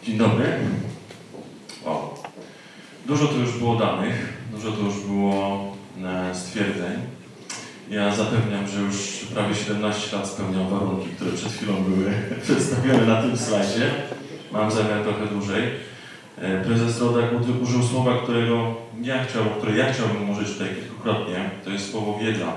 Dzień dobry. Wow. Dużo tu już było danych, dużo tu już było stwierdzeń. Ja zapewniam, że już prawie 17 lat spełniam warunki, które przed chwilą były przedstawione na tym slajdzie. Mam zamiar trochę dłużej. Prezes Rodak użył słowa, które ja chciałbym użyć tutaj kilkukrotnie. To jest słowo wiedza.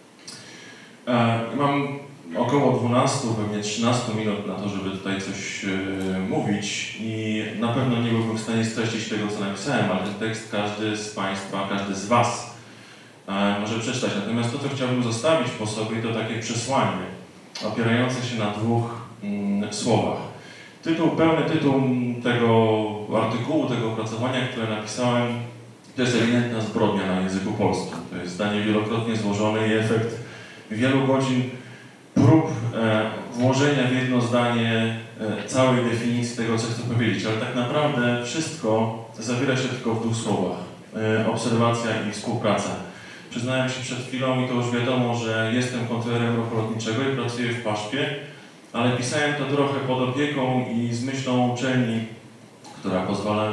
Mam około 12, pewnie 13 minut na to, żeby tutaj coś mówić i na pewno nie byłbym w stanie streścić tego, co napisałem, ale ten tekst każdy z Państwa, każdy z Was może przeczytać. Natomiast to, co chciałbym zostawić po sobie, to takie przesłanie opierające się na dwóch słowach. Pełny tytuł tego artykułu, tego opracowania, które napisałem, to jest ewidentna zbrodnia na języku polskim. To jest zdanie wielokrotnie złożone i efekt wielu godzin prób włożenia w jedno zdanie całej definicji tego, co chcę powiedzieć, ale tak naprawdę wszystko zawiera się tylko w dwóch słowach. Obserwacja i współpraca. Przyznałem się przed chwilą i to już wiadomo, że jestem kontrolerem ruchu lotniczego i pracuję w PAŻP-ie, ale pisałem to trochę pod opieką i z myślą uczelni, która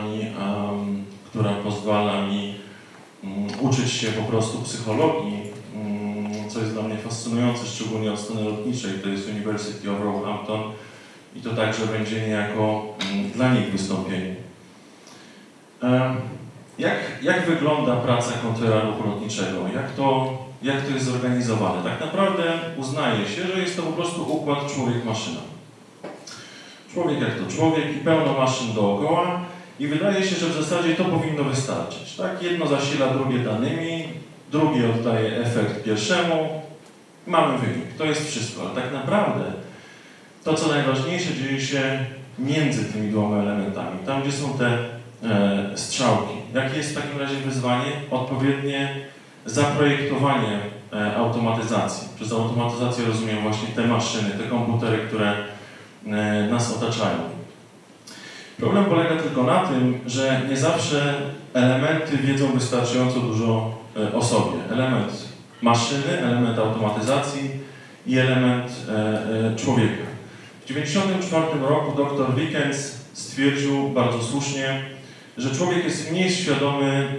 pozwala mi uczyć się po prostu psychologii, co jest dla mnie fascynujące, szczególnie od strony lotniczej, to jest University of Roehampton i to także będzie niejako dla nich wystąpienie. Jak wygląda praca kontrolera ruchu lotniczego? Jak to jest zorganizowane? Tak naprawdę uznaje się, że jest to po prostu układ człowiek-maszyna. Człowiek jak to człowiek i pełno maszyn dookoła i wydaje się, że w zasadzie to powinno wystarczyć. Tak? Jedno zasila drugie danymi, drugie oddaje efekt pierwszemu, mamy wynik. To jest wszystko, ale tak naprawdę to, co najważniejsze, dzieje się między tymi dwoma elementami, tam, gdzie są te strzałki. Jakie jest w takim razie wyzwanie? Odpowiednie zaprojektowanie automatyzacji. Przez automatyzację rozumiem właśnie te maszyny, te komputery, które nas otaczają. Problem polega tylko na tym, że nie zawsze elementy wiedzą wystarczająco dużo o sobie. Element maszyny, element automatyzacji i element człowieka. W 1994 roku dr Wickens stwierdził bardzo słusznie, że człowiek jest mniej świadomy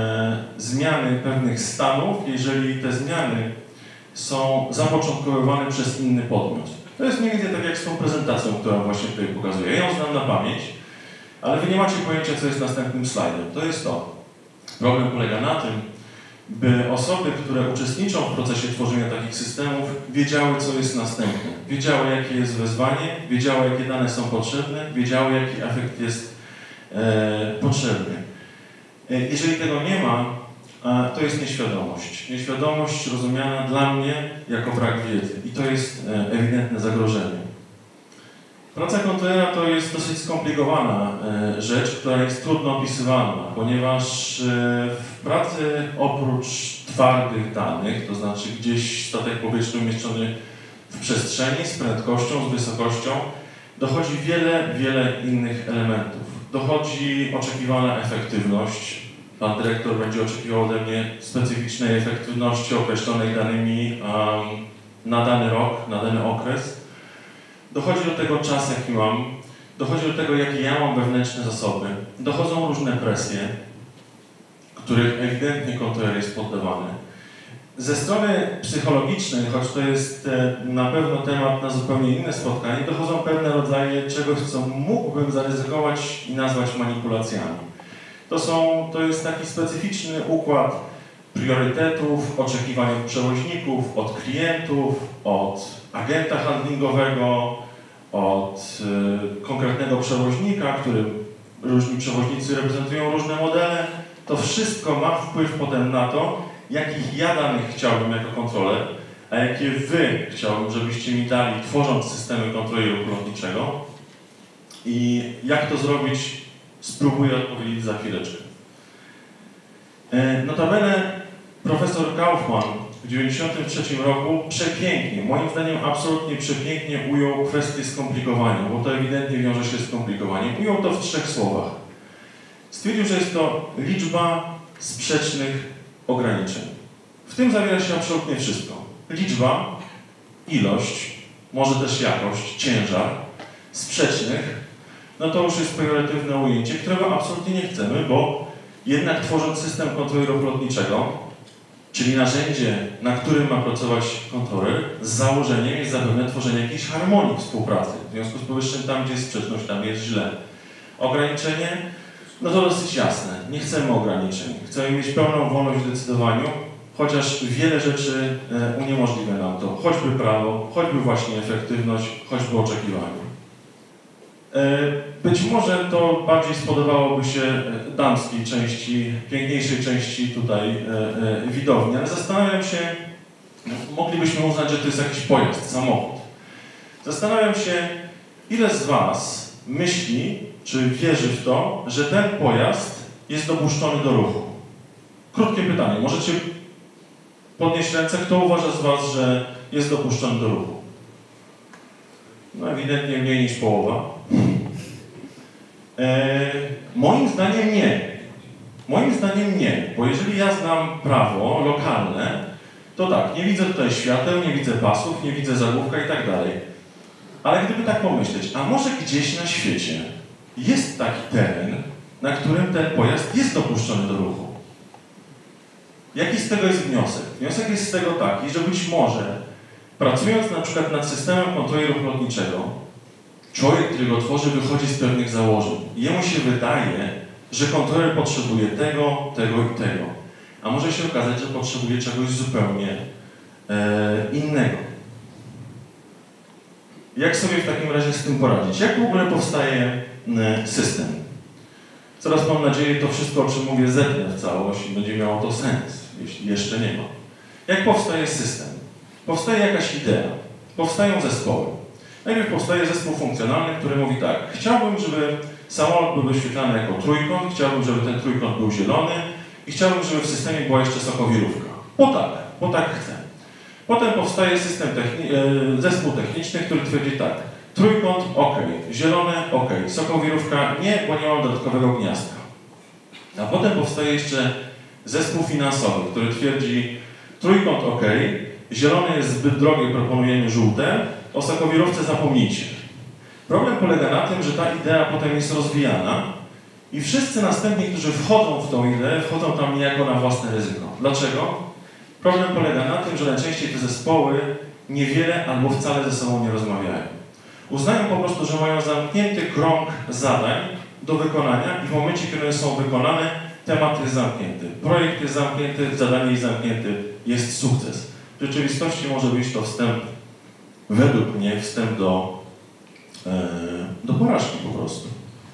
zmiany pewnych stanów, jeżeli te zmiany są zapoczątkowywane przez inny podmiot. To jest mniej więcej tak jak z tą prezentacją, którą właśnie tutaj pokazuję. Ja ją znam na pamięć, ale wy nie macie pojęcia, co jest następnym slajdem. To jest to. Problem polega na tym, by osoby, które uczestniczą w procesie tworzenia takich systemów, wiedziały, co jest następne. Wiedziały, jakie jest wyzwanie, wiedziały, jakie dane są potrzebne, wiedziały, jaki efekt jest potrzebny. Jeżeli tego nie ma, to jest nieświadomość. Nieświadomość rozumiana dla mnie jako brak wiedzy. I to jest ewidentne zagrożenie. Praca kontrolera to jest dosyć skomplikowana rzecz, która jest trudno opisywalna, ponieważ w pracy oprócz twardych danych, to znaczy gdzieś statek powietrzny umieszczony w przestrzeni z prędkością, z wysokością, dochodzi wiele innych elementów. Dochodzi oczekiwana efektywność. Pan dyrektor będzie oczekiwał ode mnie specyficznej efektywności określonej danymi na dany rok, na dany okres. Dochodzi do tego czas, jaki mam, dochodzi do tego, jakie ja mam wewnętrzne zasoby. Dochodzą różne presje, których ewidentnie kontroler jest poddawany. Ze strony psychologicznej, choć to jest na pewno temat na zupełnie inne spotkanie, dochodzą pewne rodzaje czegoś, co mógłbym zaryzykować i nazwać manipulacjami. To jest taki specyficzny układ priorytetów, oczekiwań od przewoźników, od klientów, od agenta handlingowego, od konkretnego przewoźnika, który różni przewoźnicy reprezentują różne modele. To wszystko ma wpływ potem na to, jakich ja danych chciałbym jako kontroler, a jakie wy chciałbym, żebyście mi dali, tworząc systemy kontroli ruchu lotniczego. I jak to zrobić, spróbuję odpowiedzieć za chwileczkę. Notabene profesor Kaufman w 1993 roku przepięknie, moim zdaniem absolutnie przepięknie ujął kwestię skomplikowania, bo to ewidentnie wiąże się z skomplikowaniem. Ujął to w 3 słowach. Stwierdził, że jest to liczba sprzecznych ograniczeń. W tym zawiera się absolutnie wszystko. Liczba, ilość, może też jakość, ciężar sprzecznych no to już jest pejoratywne ujęcie, którego absolutnie nie chcemy, bo jednak tworząc system kontroli ruchu lotniczego, czyli narzędzie, na którym ma pracować kontroler, z założeniem jest zapewne tworzenie jakiejś harmonii współpracy. W związku z powyższym tam, gdzie jest sprzeczność, tam jest źle. Ograniczenie, no to dosyć jasne. Nie chcemy ograniczeń. Chcemy mieć pełną wolność w decydowaniu, chociaż wiele rzeczy uniemożliwia nam to. Choćby prawo, choćby właśnie efektywność, choćby oczekiwanie. Być może to bardziej spodobałoby się damskiej części, piękniejszej części tutaj widowni, ale zastanawiam się, moglibyśmy uznać, że to jest jakiś pojazd, samochód. Zastanawiam się, ile z Was myśli, czy wierzy w to, że ten pojazd jest dopuszczony do ruchu. Krótkie pytanie, możecie podnieść ręce, kto uważa z Was, że jest dopuszczony do ruchu? No ewidentnie mniej niż połowa. Moim zdaniem nie. Moim zdaniem nie, bo jeżeli ja znam prawo lokalne, to tak, nie widzę tutaj świateł, nie widzę pasów, nie widzę zagłówka i tak dalej. Ale gdyby tak pomyśleć, a może gdzieś na świecie jest taki teren, na którym ten pojazd jest dopuszczony do ruchu? Jaki z tego jest wniosek? Wniosek jest z tego taki, że być może pracując na przykład nad systemem kontroli ruchu lotniczego, człowiek, który go tworzy, wychodzi z pewnych założeń. Jemu się wydaje, że kontroler potrzebuje tego, tego i tego. A może się okazać, że potrzebuje czegoś zupełnie innego. Jak sobie w takim razie z tym poradzić? Jak w ogóle powstaje system? Coraz mam nadzieję, to wszystko, o czym mówię, zetnę w całość i będzie miało to sens, jeśli jeszcze nie ma. Jak powstaje system? Powstaje jakaś idea. Powstają zespoły. Najpierw powstaje zespół funkcjonalny, który mówi tak. Chciałbym, żeby samolot był wyświetlany jako trójkąt, chciałbym, żeby ten trójkąt był zielony i chciałbym, żeby w systemie była jeszcze sokowirówka. Bo tak chcę. Potem powstaje zespół techniczny, który twierdzi tak. Trójkąt, ok. Zielone, ok. Sokowirówka, nie, bo nie mam dodatkowego gniazdka. A potem powstaje jeszcze zespół finansowy, który twierdzi trójkąt, ok. Zielone jest zbyt drogie, proponujemy żółte. O sokowirówce zapomnijcie. Problem polega na tym, że ta idea potem jest rozwijana i wszyscy następni, którzy wchodzą w tą ideę, wchodzą tam niejako na własne ryzyko. Dlaczego? Problem polega na tym, że najczęściej te zespoły niewiele albo wcale ze sobą nie rozmawiają. Uznają po prostu, że mają zamknięty krąg zadań do wykonania i w momencie, kiedy one są wykonane, temat jest zamknięty. Projekt jest zamknięty, zadanie jest zamknięte, jest sukces. W rzeczywistości może być to wstęp, według mnie, wstęp do porażki po prostu.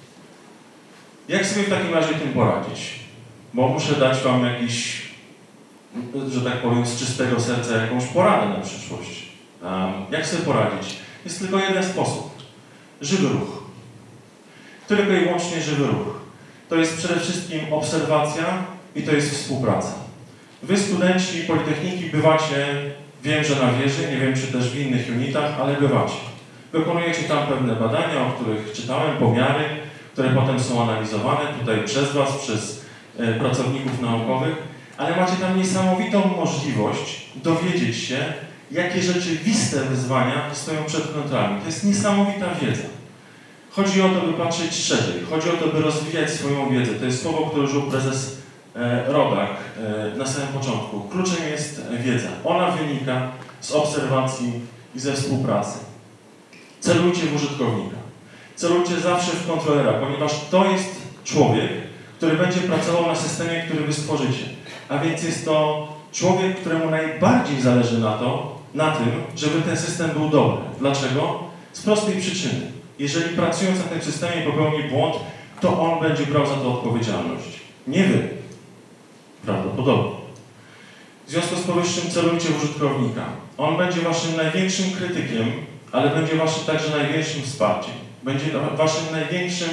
Jak sobie w takim razie tym poradzić? Bo muszę dać Wam jakiś, że tak powiem, z czystego serca jakąś poradę na przyszłość. Jak sobie poradzić? Jest tylko jeden sposób. Żywy ruch. Tylko i wyłącznie żywy ruch. To jest przede wszystkim obserwacja i to jest współpraca. Wy, studenci Politechniki, bywacie, wiem, że na wieży, nie wiem, czy też w innych unitach, ale bywacie. Wykonujecie tam pewne badania, o których czytałem, pomiary, które potem są analizowane tutaj przez Was, przez pracowników naukowych, ale macie tam niesamowitą możliwość dowiedzieć się, jakie rzeczywiste wyzwania stoją przed kontrolami. To jest niesamowita wiedza. Chodzi o to, by patrzeć szerzej. Chodzi o to, by rozwijać swoją wiedzę. To jest słowo, które użył prezes Rodak na samym początku. Kluczem jest wiedza. Ona wynika z obserwacji i ze współpracy. Celujcie w użytkownika. Celujcie zawsze w kontrolera, ponieważ to jest człowiek, który będzie pracował na systemie, który wy stworzycie. A więc jest to człowiek, któremu najbardziej zależy na tym, żeby ten system był dobry. Dlaczego? Z prostej przyczyny. Jeżeli pracując na tym systemie popełni błąd, to on będzie brał za to odpowiedzialność. Nie wy. Prawdopodobnie. W związku z powyższym celujcie w użytkownika. On będzie waszym największym krytykiem, ale będzie waszym także największym wsparciem. Będzie waszym największym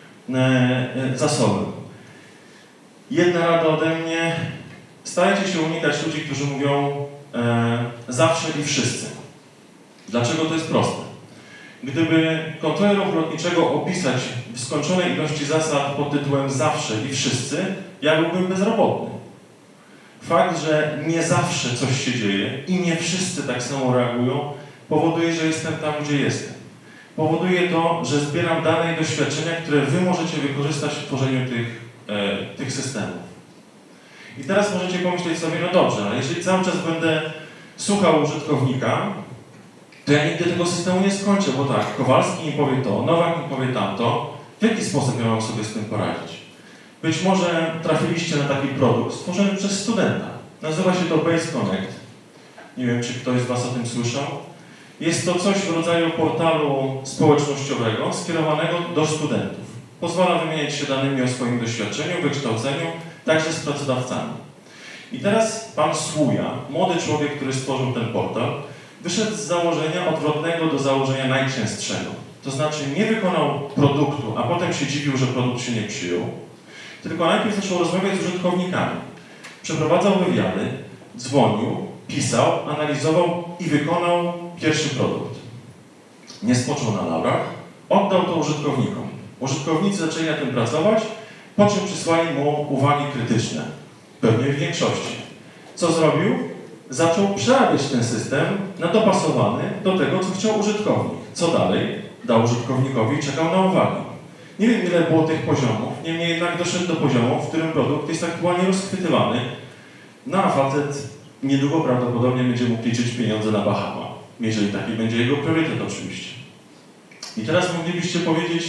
zasobem. Jedna rada ode mnie. Starajcie się unikać ludzi, którzy mówią zawsze i wszyscy. Dlaczego to jest proste? Gdyby kontrolę ruchu lotniczego opisać w skończonej ilości zasad pod tytułem zawsze i wszyscy, ja byłbym bezrobotny. Fakt, że nie zawsze coś się dzieje i nie wszyscy tak samo reagują, powoduje, że jestem tam, gdzie jestem. powoduje to, że zbieram dane i doświadczenia, które wy możecie wykorzystać w tworzeniu tych systemów. I teraz możecie pomyśleć sobie, no dobrze, ale jeżeli cały czas będę słuchał użytkownika, to ja nigdy tego systemu nie skończę, bo tak, Kowalski mi powie to, Nowak mi powie tamto. W jaki sposób ja mam sobie z tym poradzić? Być może trafiliście na taki produkt stworzony przez studenta. Nazywa się to Base Connect. Nie wiem, czy ktoś z was o tym słyszał. Jest to coś w rodzaju portalu społecznościowego skierowanego do studentów. Pozwala wymieniać się danymi o swoim doświadczeniu, wykształceniu, także z pracodawcami. I teraz pan Słuja, młody człowiek, który stworzył ten portal, wyszedł z założenia odwrotnego do założenia najczęstszego. To znaczy nie wykonał produktu, a potem się dziwił, że produkt się nie przyjął, tylko najpierw zaczął rozmawiać z użytkownikami. Przeprowadzał wywiady, dzwonił, pisał, analizował i wykonał pierwszy produkt. Nie spoczął na laurach, oddał to użytkownikom. Użytkownicy zaczęli na tym pracować, po czym przysłali mu uwagi krytyczne. Pewnie w większości. Co zrobił? Zaczął przerabiać ten system na dopasowany do tego, co chciał użytkownik. Co dalej? Dał użytkownikowi i czekał na uwagi. Nie wiem, ile było tych poziomów, niemniej jednak doszedł do poziomu, w którym produkt jest aktualnie rozchwytywany. No a facet niedługo prawdopodobnie będzie mógł liczyć pieniądze na Bahama, jeżeli taki będzie jego priorytet oczywiście. I teraz moglibyście powiedzieć,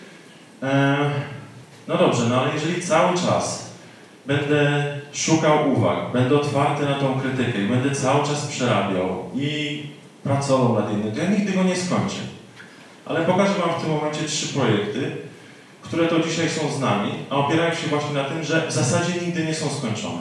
no dobrze, no ale jeżeli cały czas będę szukał uwag, będę otwarty na tą krytykę i będę cały czas przerabiał i pracował nad innym, to ja nigdy go nie skończę. Ale pokażę wam w tym momencie 3 projekty, które to dzisiaj są z nami, a opierają się właśnie na tym, że w zasadzie nigdy nie są skończone.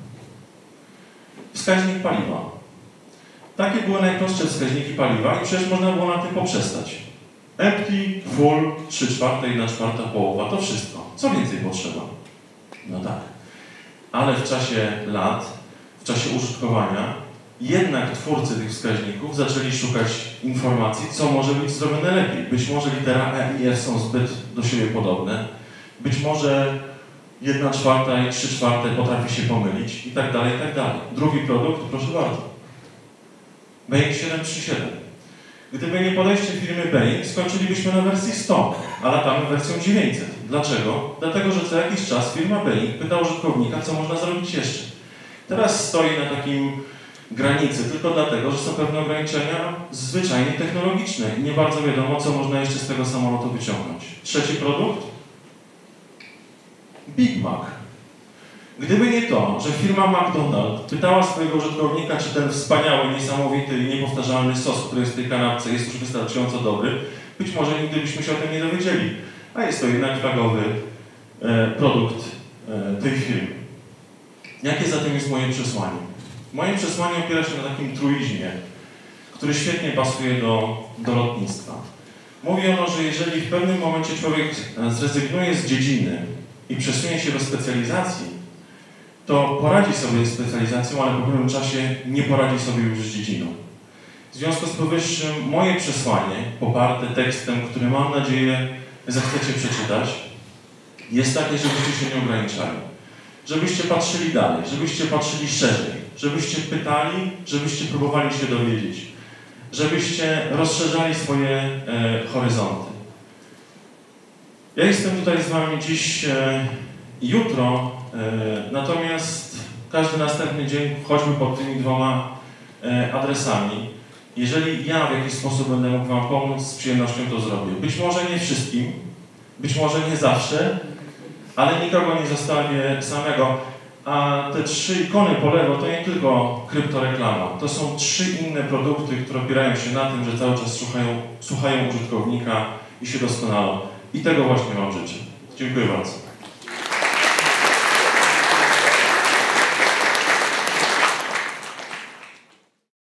Wskaźnik paliwa. Takie były najprostsze wskaźniki paliwa i przecież można było na tym poprzestać. Empty, full, 3/4, 1/4 połowa, to wszystko. Co więcej potrzeba? No tak. Ale w czasie lat, w czasie użytkowania, jednak twórcy tych wskaźników zaczęli szukać informacji, co może być zrobione lepiej. Być może litera E i F są zbyt do siebie podobne. Być może 1/4 i 3/4 potrafi się pomylić i tak dalej, i tak dalej. Drugi produkt, proszę bardzo. Boeing 737. Gdyby nie podejście firmy Boeing, skończylibyśmy na wersji 100, a latamy wersją 900. Dlaczego? Dlatego, że co jakiś czas firma Boeing pyta użytkownika, co można zrobić jeszcze. Teraz stoi na takim granicy tylko dlatego, że są pewne ograniczenia zwyczajnie technologiczne i nie bardzo wiadomo, co można jeszcze z tego samolotu wyciągnąć. Trzeci produkt? Big Mac. Gdyby nie to, że firma McDonald's pytała swojego użytkownika, czy ten wspaniały, niesamowity i niepowtarzalny sos, który jest w tej kanapce, jest już wystarczająco dobry, być może nigdy byśmy się o tym nie dowiedzieli. A jest to jednak flagowy produkt tej firmy. Jakie zatem jest moje przesłanie? Moje przesłanie opiera się na takim truizmie, który świetnie pasuje do lotnictwa. Mówi ono, że jeżeli w pewnym momencie człowiek zrezygnuje z dziedziny i przesunie się do specjalizacji, to poradzi sobie z specjalizacją, ale po pewnym czasie nie poradzi sobie już z dziedziną. W związku z powyższym moje przesłanie, poparte tekstem, który mam nadzieję zechcecie przeczytać, jest takie, żebyście się nie ograniczali. Żebyście patrzyli dalej, żebyście patrzyli szerzej, żebyście pytali, żebyście próbowali się dowiedzieć, żebyście rozszerzali swoje horyzonty. Ja jestem tutaj z wami dziś i jutro, natomiast każdy następny dzień choćby pod tymi 2 adresami. Jeżeli ja w jakiś sposób będę mógł wam pomóc, z przyjemnością to zrobię. Być może nie wszystkim, być może nie zawsze, ale nikogo nie zostawię samego. A te 3 ikony po lewo to nie tylko kryptoreklama. To są 3 inne produkty, które opierają się na tym, że cały czas słuchają użytkownika i się doskonalą. I tego właśnie wam życzę. Dziękuję bardzo.